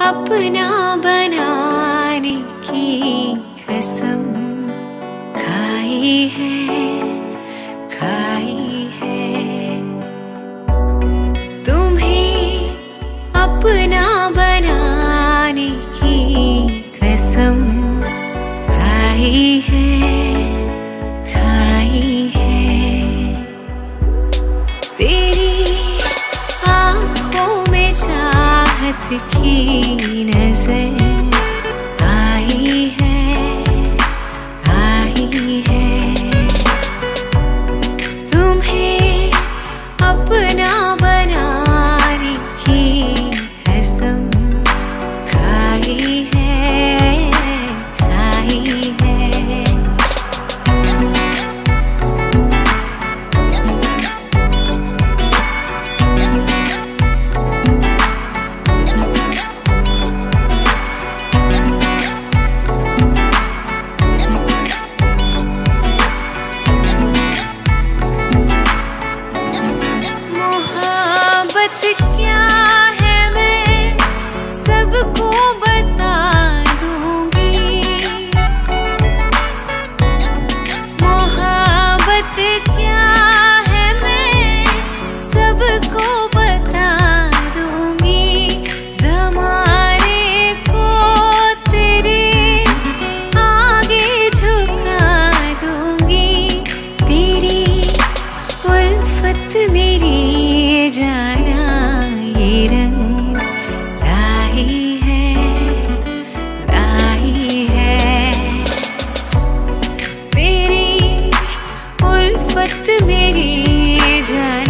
अपना बनाने की कसम खाई है, खाई है। तुम्हें अपना बनाने की कसम खाई है, खाई है। तेरी आँखों में चाहत की नजर आई है, आई है। तुम्हें अपना बनाने की कसम खाई है, खाई है। क्या है मैं सबको बता दूंगी, मोहब्बत क्या है मैं सबको बता दूंगी। ज़माने को तेरे आगे झुका दूंगी। तेरी उल्फत मेरी जाना ये रंग लाई है, लाई है। तेरी उल्फत मेरी जान